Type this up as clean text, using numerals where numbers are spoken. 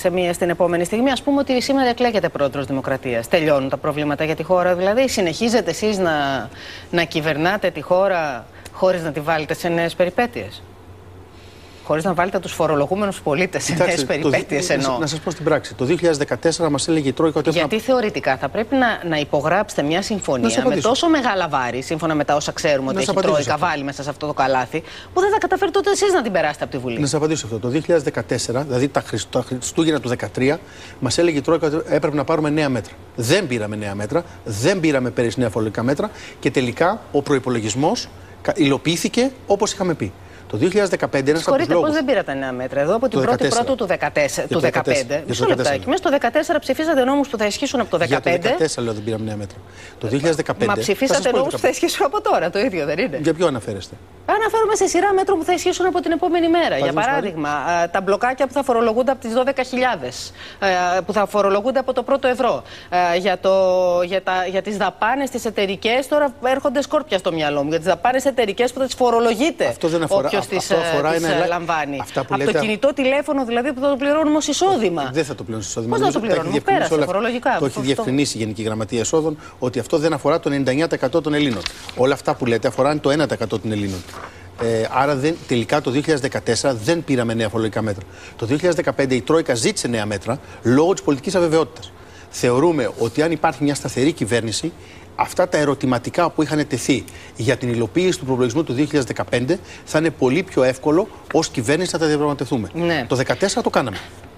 Στην επόμενη στιγμή, ας πούμε ότι σήμερα εκλέγεται πρόεδρος Δημοκρατίας. Τελειώνουν τα προβλήματα για τη χώρα, δηλαδή? Συνεχίζετε εσείς να κυβερνάτε τη χώρα χωρίς να τη βάλετε σε νέες περιπέτειες? Χωρίς να βάλετε τους φορολογούμενους πολίτες σε νέες περιπέτειες, εννοώ. Να σας πω στην πράξη. Το 2014 μας έλεγε η Τρόικα ότι. Γιατί θεωρητικά θα πρέπει να υπογράψετε μια συμφωνία με τόσο μεγάλα βάρη, σύμφωνα με τα όσα ξέρουμε ότι έχει η Τρόικα βάλει μέσα σε αυτό το καλάθι, που δεν θα καταφέρετε ούτε εσείς να την περάσετε από τη Βουλή. Να σας απαντήσω αυτό. Το 2014, δηλαδή τα Χριστούγεννα του 2013, μας έλεγε η Τρόικα ότι έπρεπε να πάρουμε νέα μέτρα. Δεν πήραμε νέα μέτρα, δεν πήραμε πέρυσι νέα φορολογικά μέτρα και τελικά ο προϋπολογισμός υλοποιήθηκε όπως είχαμε πει. Το 2015 ένας από τους λόγους. Πώς δεν πήρατε νέα μέτρα? Εδώ από την 1η Πρώτου του 2015. Μισό λεπτάκι. Μέσα στο 2014 ψηφίσατε νόμους που θα ισχύσουν από το 2015. Για το 2014 λέω δεν πήραμε νέα μέτρα. Το 2015. Μα ψηφίσατε νόμους που θα ισχύσουν από τώρα, το ίδιο δεν είναι? Για ποιο αναφέρεστε? Αναφέρομαι σε σειρά μέτρων που θα ισχύσουν από την επόμενη μέρα. Για παράδειγμα, τα μπλοκάκια που θα φορολογούνται από τις 12.000, που θα φορολογούνται από το πρώτο ευρώ. Για τις δαπάνες τις εταιρικές, τώρα έρχονται σκόρπια στο μυαλό μου. Για τις δαπάνες εταιρικές που θα τις φορολογείτε. Αυτό δεν αφορά. Τις λαμβάνει. Από λέτε... το κινητό τηλέφωνο δηλαδή που θα το πληρώνουμε ως εισόδημα. Δεν θα το πληρώνουμε ως εισόδημα. Πώς θα το πληρώνουμε? Πέρασε φορολογικά. Το έχει διευκρινίσει η Γενική Γραμματεία Εσόδων ότι αυτό δεν αφορά το 99% των Ελλήνων. Όλα αυτά που λέτε αφορά το 1% των Ελλήνων. Άρα τελικά το 2014 δεν πήραμε νέα φορολογικά μέτρα. Το 2015 η Τρόικα ζήτησε νέα μέτρα λόγω της πολιτικής αβεβαιότητας. Θεωρούμε ότι αν υπάρχει μια σταθερή κυβέρνηση, αυτά τα ερωτηματικά που είχαν τεθεί για την υλοποίηση του προϋπολογισμού του 2015 θα είναι πολύ πιο εύκολο ως κυβέρνηση να τα διαπραγματευτούμε. Ναι. Το 2014 το κάναμε.